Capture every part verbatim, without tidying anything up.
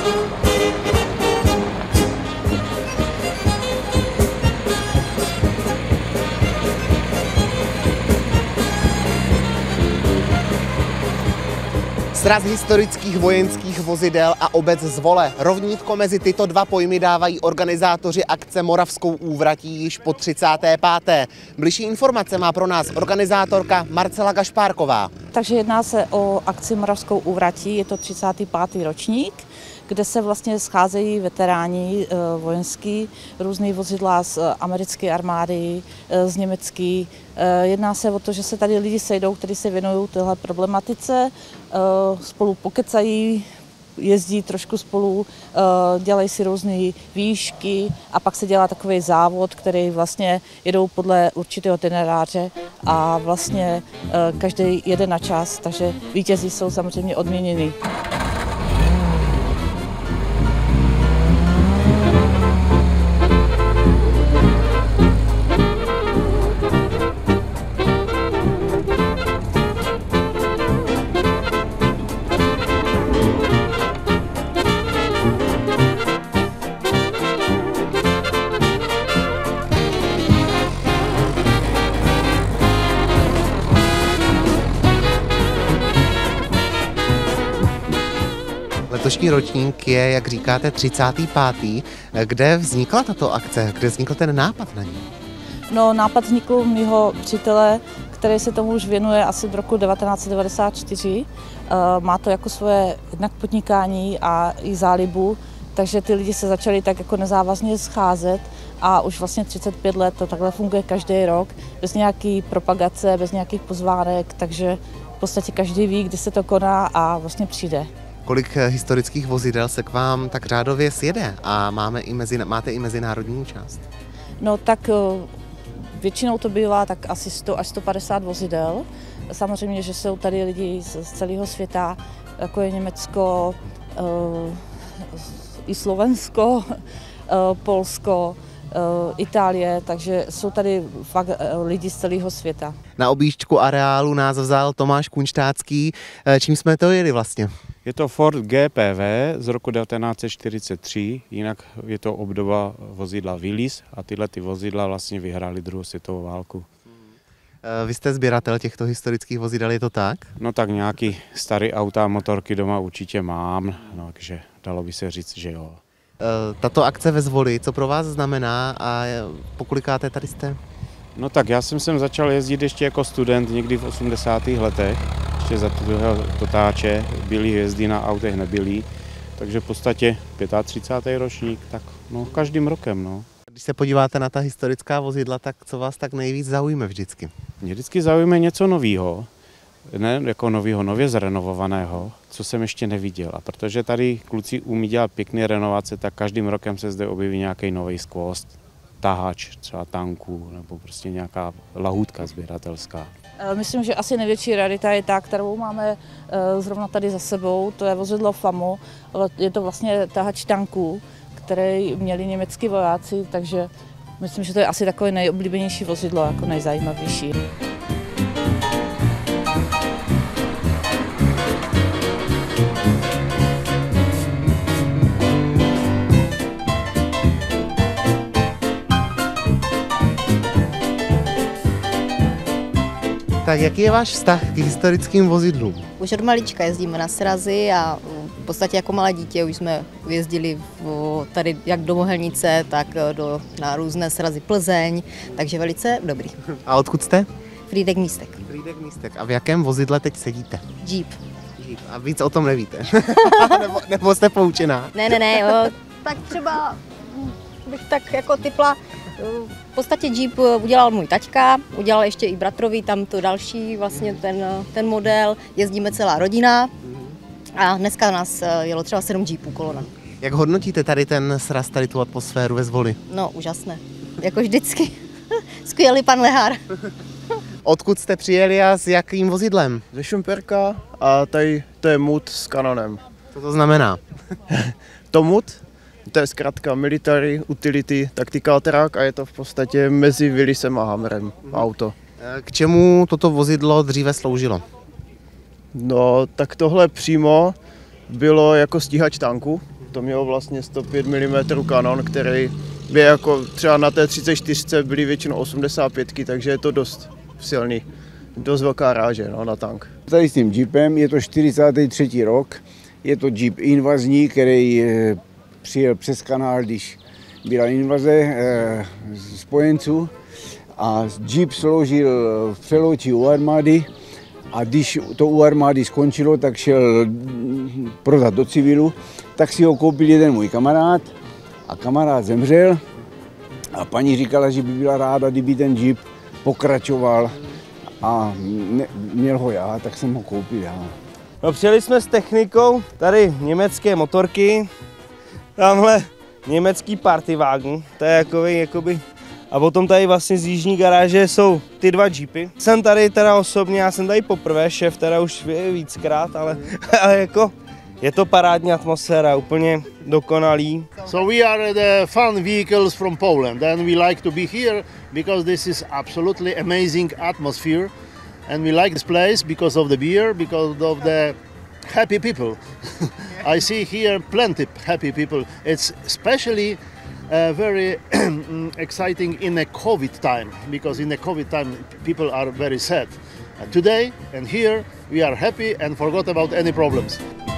Sraz historických vojenských vozidel a obec Zvole. Rovnítko mezi tyto dva pojmy dávají organizátoři akce Moravskou úvratí již po třicáté páté Bližší informace má pro nás organizátorka Marcela Gašpárková. Takže jedná se o akci Moravskou úvratí, je to třicátý pátý ročník, kde se vlastně scházejí veteráni e, vojenský, různé vozidla z americké armády, e, z německé. E, jedná se o to, že se tady lidi sejdou, kteří se věnují téhle problematice, e, spolu pokecají, jezdí trošku spolu, e, dělají si různé výšky a pak se dělá takový závod, který vlastně jedou podle určitého itineráře a vlastně e, každý jede na čas, takže vítězí jsou samozřejmě odměněni. Letošní ročník je, jak říkáte, třicátý pátý Kde vznikla tato akce? Kde vznikl ten nápad na ní? No, nápad vznikl u mého přítele, který se tomu už věnuje asi od roku devatenáct set devadesát čtyři. Má to jako svoje jednak podnikání a i zálibu, takže ty lidi se začali tak jako nezávazně scházet a už vlastně třicet pět let to takhle funguje každý rok, bez nějaký propagace, bez nějakých pozvánek, takže v podstatě každý ví, kdy se to koná a vlastně přijde. Kolik historických vozidel se k vám tak řádově sjede a máme i mezi, máte i mezinárodní část? No tak většinou to bývá tak asi sto až sto padesát vozidel. Samozřejmě, že jsou tady lidi z celého světa, jako je Německo, i Slovensko, Polsko, Itálie, takže jsou tady fakt lidi z celého světa. Na objížďku areálu nás vzal Tomáš Kunštácký. Čím jsme to jeli vlastně? Je to Ford G P V z roku devatenáct set čtyřicet tři, jinak je to obdoba vozidla Willys a tyhle ty vozidla vlastně vyhrály druhou světovou válku. Vy jste sběratel těchto historických vozidel, je to tak? No tak nějaký starý auta a motorky doma určitě mám, no, takže dalo by se říct, že jo. Tato akce ve Zvoli, co pro vás znamená a pokolikáté tady jste? No tak já jsem sem začal jezdit ještě jako student někdy v osmdesátých letech, ještě za druhého totáče, byly hvězdy na autech nebyly, takže v podstatě třicátý pátý ročník, tak no každým rokem, no. Když se podíváte na ta historická vozidla, tak co vás tak nejvíc zaujme vždycky? Mě vždycky zaujme něco nového, ne jako nového, nově zrenovovaného, co jsem ještě neviděl. A protože tady kluci umí dělat pěkné renovace, tak každým rokem se zde objeví nějaký nový skvost, tahač třeba tanků nebo prostě nějaká lahůdka sběratelská. Myslím, že asi největší rarita je ta, kterou máme zrovna tady za sebou, to je vozidlo FAMO, je to vlastně tahač tanků, který měli německý vojáci, takže myslím, že to je asi takové nejoblíbenější vozidlo, jako nejzajímavější. Tak jaký je váš vztah k historickým vozidlům? Už od malička jezdíme na srazy a v podstatě jako malé dítě už jsme jezdili tady jak do Mohelnice, tak do, na různé srazy Plzeň, takže velice dobrý. A odkud jste? Frýdek Místek. Frýdek Místek. A v jakém vozidle teď sedíte? Jeep. Jeep. A víc o tom nevíte? nebo, nebo jste poučená? Ne, ne, ne, jo. Tak třeba bych tak jako typla, v podstatě Jeep udělal můj taťka, udělal ještě i bratrovi tam to další, vlastně ten, ten model, jezdíme celá rodina a dneska nás jelo třeba sedm Jeepů kolona. Jak hodnotíte tady ten sraz, tady tu atmosféru ve Zvoli? No, úžasné, jako vždycky. Skvělý pan Lehár. Odkud jste přijeli a s jakým vozidlem? Ze Šumperka a tady to je Mut s kanonem. Co to znamená? To Mut? To je zkrátka Military Utility Tactical Truck a je to v podstatě mezi Willysem a Hammerem auto. K čemu toto vozidlo dříve sloužilo? No, tak tohle přímo bylo jako stíhač tanku, To mělo vlastně sto pět milimetrů kanon, který by jako třeba na té třicet čtyři byly většinou osmdesát pět, takže je to dost silný, dost velká ráže no, na tank. Tady s tím jeepem je to čtyřicátý třetí rok, je to jeep invazní, který přijel přes kanál, když byla invaze spojenců, a jeep sloužil v Přelouči u armády, a když to u armády skončilo, tak šel prodat do civilu, tak si ho koupil jeden můj kamarád a kamarád zemřel a paní říkala, že by byla ráda, kdyby ten jeep pokračoval, a ne, měl ho já, tak jsem ho koupil já. No, přijeli jsme s technikou, tady německé motorky, tamhle německý partywagen, to je jakoby, jakoby, a potom tady vlastně z jižní garáže jsou ty dva jeepy. Jsem tady teda osobně, já jsem tady poprvé, šéf teda už víckrát, ale, ale jako je to parádní atmosféra, úplně dokonalý. So we are the fun vehicles from Poland and we like to be here because this is absolutely amazing atmosphere and we like this place because of the beer, because of the happy people. I see here plenty happy people. It's especially uh, very exciting in a COVID time, because in the COVID time people are very sad. And today and here we are happy and forgot about any problems.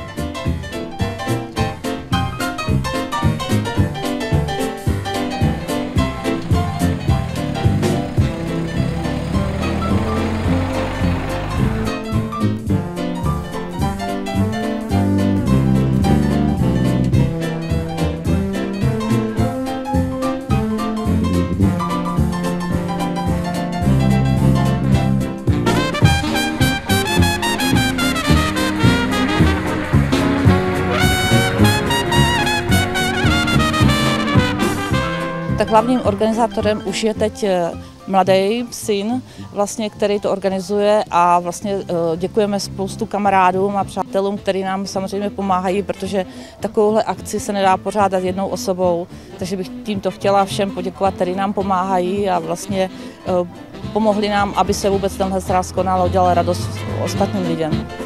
Tak hlavním organizátorem už je teď mladý syn, vlastně, který to organizuje, a vlastně děkujeme spoustu kamarádům a přátelům, kteří nám samozřejmě pomáhají, protože takovouhle akci se nedá pořádat jednou osobou, takže bych tímto chtěla všem poděkovat, kteří nám pomáhají a vlastně pomohli nám, aby se vůbec tenhle sráz konal a udělal radost ostatním lidem.